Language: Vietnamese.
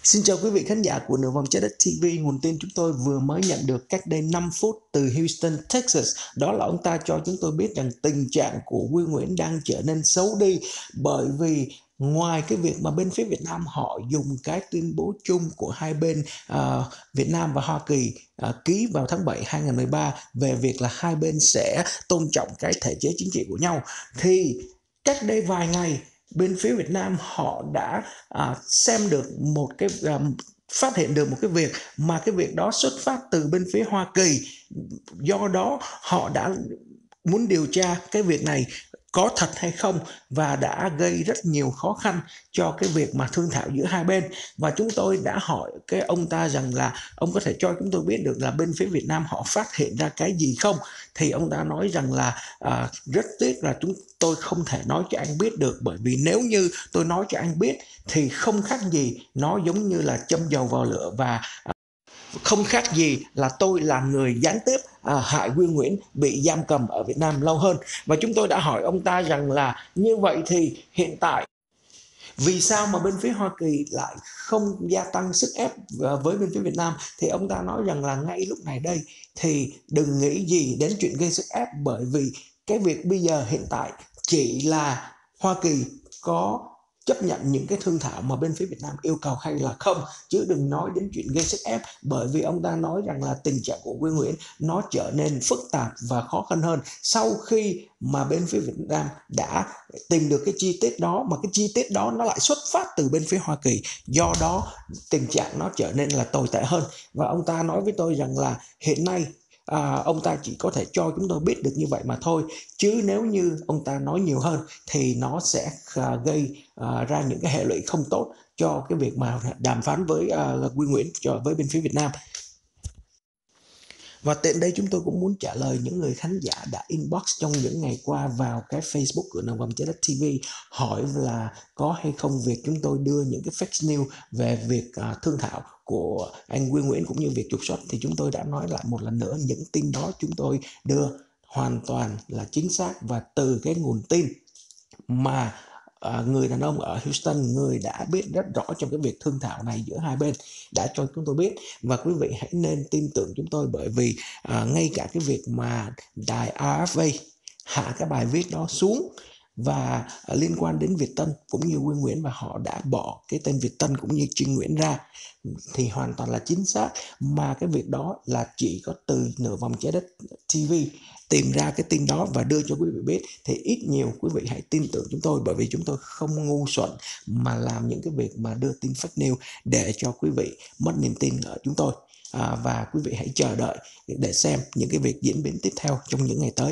Xin chào quý vị khán giả của Nửa Vòng Trái Đất TV. Nguồn tin chúng tôi vừa mới nhận được cách đây 5 phút từ Houston, Texas. Đó là ông ta cho chúng tôi biết rằng tình trạng của Huy Nguyễn đang trở nên xấu đi, bởi vì ngoài cái việc mà bên phía Việt Nam họ dùng cái tuyên bố chung của hai bên Việt Nam và Hoa Kỳ ký vào tháng 7 2013 về việc là hai bên sẽ tôn trọng cái thể chế chính trị của nhau, thì cách đây vài ngày bên phía Việt Nam họ đã xem được một cái phát hiện được một cái việc mà cái việc đó xuất phát từ bên phía Hoa Kỳ. Do đó họ đã muốn điều tra cái việc này có thật hay không, và đã gây rất nhiều khó khăn cho cái việc mà thương thảo giữa hai bên. Và chúng tôi đã hỏi cái ông ta rằng là ông có thể cho chúng tôi biết được là bên phía Việt Nam họ phát hiện ra cái gì không. Thì ông ta nói rằng là rất tiếc là chúng tôi không thể nói cho anh biết được, bởi vì nếu như tôi nói cho anh biết thì không khác gì nó giống như là châm dầu vào lửa, và không khác gì là tôi là người gián tiếp hại Huy Nguyễn bị giam cầm ở Việt Nam lâu hơn. Và chúng tôi đã hỏi ông ta rằng là như vậy thì hiện tại vì sao mà bên phía Hoa Kỳ lại không gia tăng sức ép với bên phía Việt Nam, thì ông ta nói rằng là ngay lúc này đây thì đừng nghĩ gì đến chuyện gây sức ép, bởi vì cái việc bây giờ hiện tại chỉ là Hoa Kỳ có chấp nhận những cái thương thảo mà bên phía Việt Nam yêu cầu hay là không, chứ đừng nói đến chuyện gây sức ép. Bởi vì ông ta nói rằng là tình trạng của Huy Nguyễn nó trở nên phức tạp và khó khăn hơn sau khi mà bên phía Việt Nam đã tìm được cái chi tiết đó, mà cái chi tiết đó nó lại xuất phát từ bên phía Hoa Kỳ. Do đó tình trạng nó trở nên là tồi tệ hơn. Và ông ta nói với tôi rằng là hiện nay ông ta chỉ có thể cho chúng tôi biết được như vậy mà thôi, chứ nếu như ông ta nói nhiều hơn thì nó sẽ gây ra những cái hệ lụy không tốt cho cái việc mà đàm phán với Huy Nguyễn với bên phía Việt Nam. Và tiện đây chúng tôi cũng muốn trả lời những người khán giả đã inbox trong những ngày qua vào cái Facebook của Nửa Vòng Trái Đất TV, hỏi là có hay không việc chúng tôi đưa những cái fake news về việc thương thảo của anh Huy Nguyễn cũng như việc trục xuất. Thì chúng tôi đã nói lại một lần nữa, những tin đó chúng tôi đưa hoàn toàn là chính xác và từ cái nguồn tin mà người đàn ông ở Houston, người đã biết rất rõ trong cái việc thương thảo này giữa hai bên, đã cho chúng tôi biết. Và quý vị hãy nên tin tưởng chúng tôi, bởi vì ngay cả cái việc mà đài RFA hạ cái bài viết đó xuống và liên quan đến Việt Tân cũng như Huy Nguyễn, và họ đã bỏ cái tên Việt Tân cũng như Trinh Nguyễn ra, thì hoàn toàn là chính xác. Mà cái việc đó là chỉ có từ Nửa Vòng Trái Đất TV tìm ra cái tin đó và đưa cho quý vị biết, thì ít nhiều quý vị hãy tin tưởng chúng tôi, bởi vì chúng tôi không ngu xuẩn mà làm những cái việc mà đưa tin fake news để cho quý vị mất niềm tin ở chúng tôi. Và quý vị hãy chờ đợi để xem những cái việc diễn biến tiếp theo trong những ngày tới.